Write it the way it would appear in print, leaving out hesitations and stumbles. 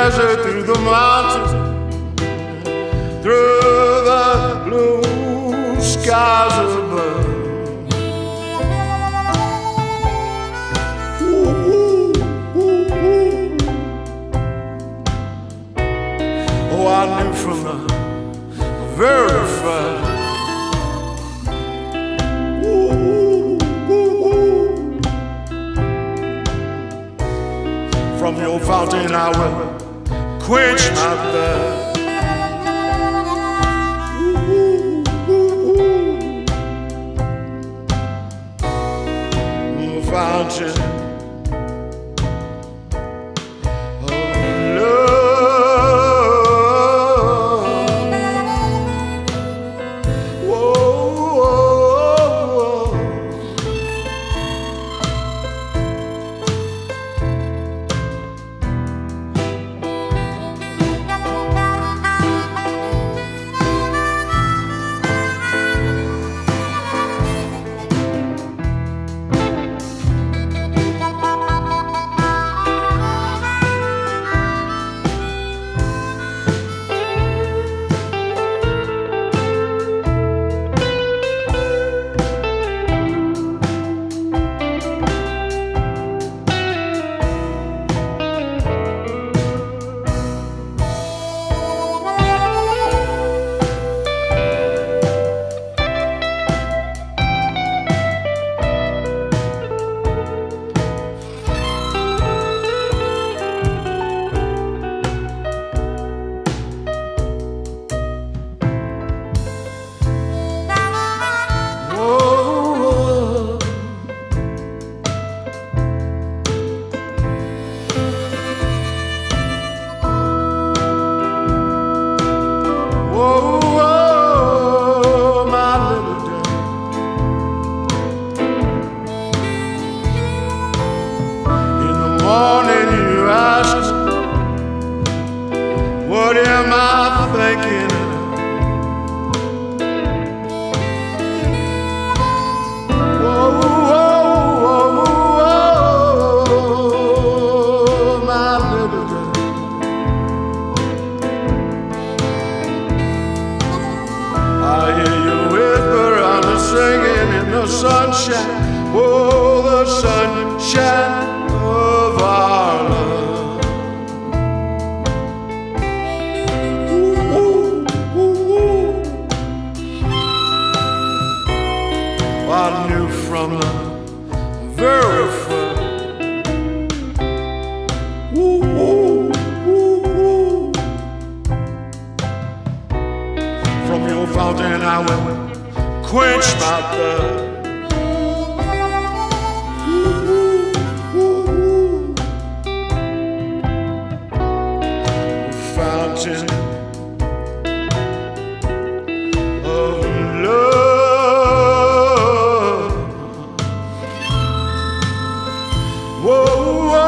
desert, through the mountains, through the blue skies above. Oh, I knew from the very first. From your fountain I will quench my thirst. Fountain of love. Whoa. Whoa, my little girl. In the morning you ask, what am I thinking of? Whoa, whoa, whoa, my little girl. I hear you whisper on the singing in the sunshine. Oh, the sunshine of our love. Ooh, ooh, ooh, ooh. I knew from the very first. Ooh, ooh, ooh, ooh. From your fountain I will quench my thirst. Fountain of love. Whoa, whoa.